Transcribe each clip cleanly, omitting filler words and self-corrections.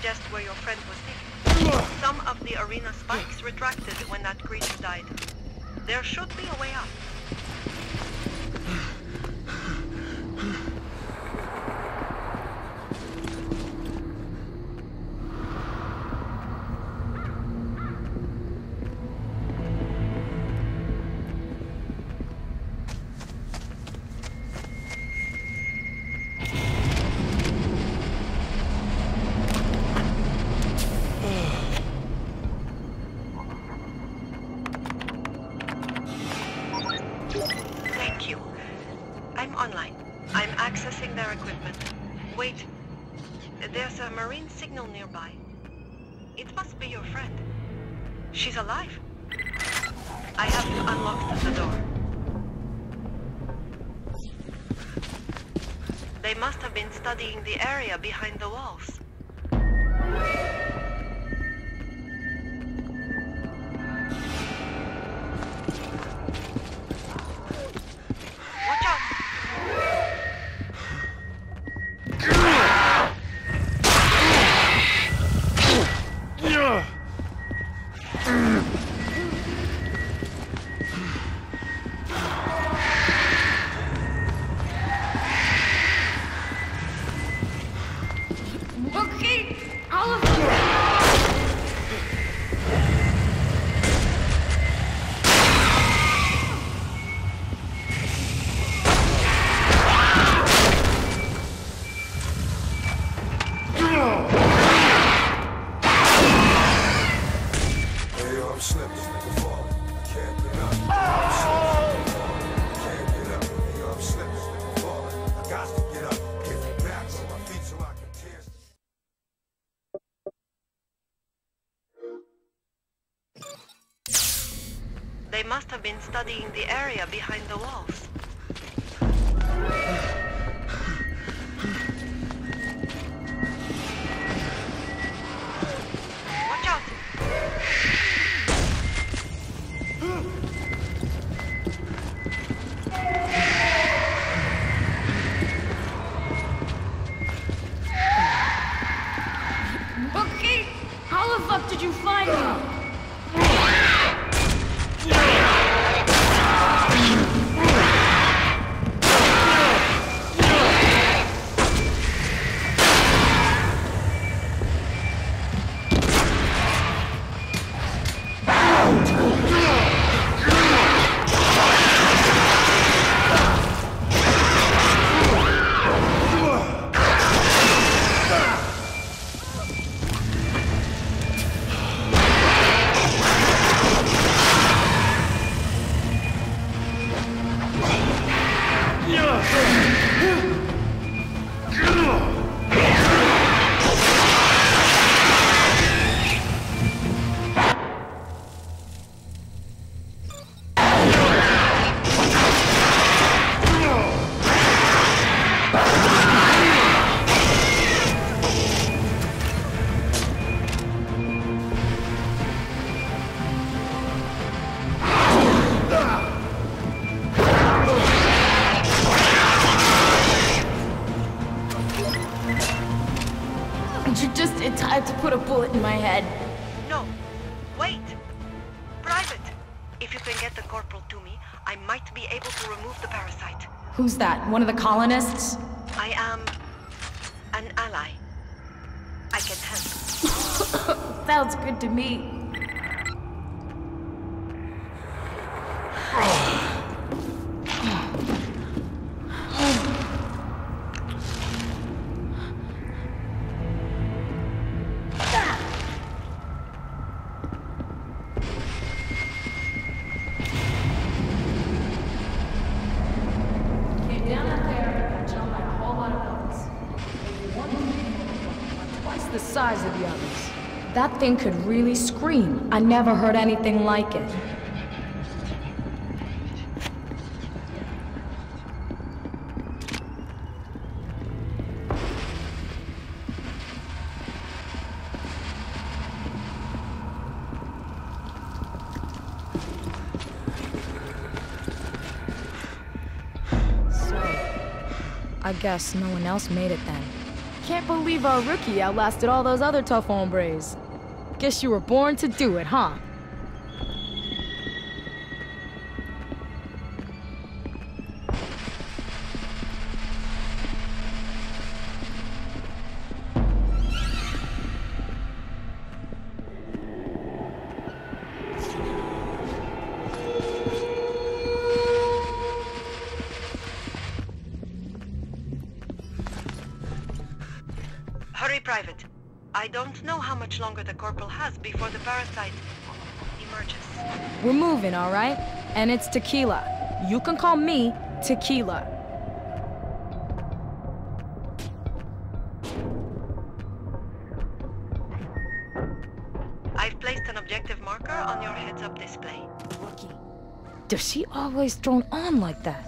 suggest where your friend was taken. Some of the arena spikes retracted when that creature died. There should be a way out. Accessing their equipment. Wait, there's a marine signal nearby. It must be your friend. She's alive. I have unlocked the door. They must have been studying the area behind the walls. They must have been studying the area behind the walls. Watch out! Okay, how the fuck did you find me? It tried to put a bullet in my head. No. Wait. Private. If you can get the corporal to me, I might be able to remove the parasite. Who's that? One of the colonists? I am an ally. I can help. Sounds good to me. The size of the others. That thing could really scream. I never heard anything like it. So, I guess no one else made it then. Can't believe our rookie outlasted all those other tough hombres. Guess you were born to do it, huh? Hurry, Private. I don't know how much longer the Corporal has before the parasite emerges. We're moving, all right? And it's Tequila. You can call me Tequila. I've placed an objective marker on your heads-up display. Rookie. Does she always drone on like that?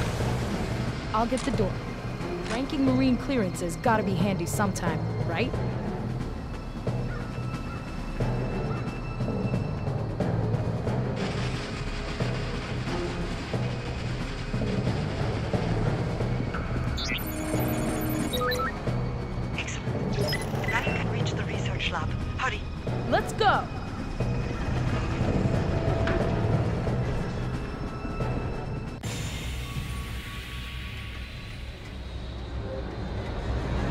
I'll get the door. Ranking Marine clearances gotta be handy sometime, right?